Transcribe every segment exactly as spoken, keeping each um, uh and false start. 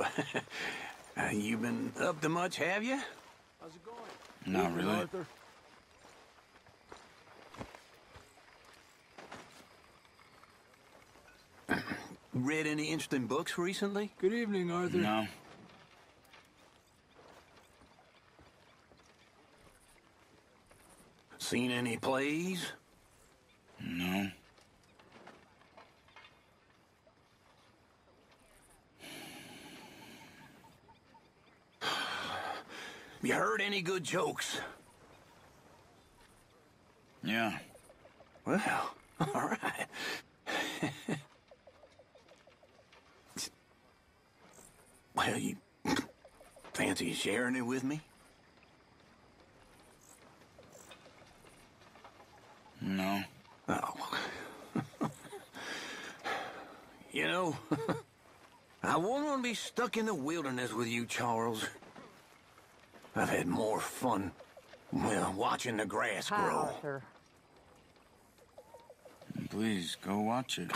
uh, you been up to much, have you? How's it going? Not Evening, really. Arthur. Read any interesting books recently? Good evening, Arthur. No. Seen any plays? No. You heard any good jokes? Yeah. Well, all right. Well, you fancy sharing it with me? No. Oh. You know, I wouldn't want to be stuck in the wilderness with you, Charles. I've had more fun, well, watching the grass Hi, grow. Arthur. Please, go watch it.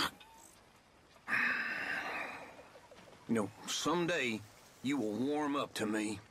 You know, someday you will warm up to me.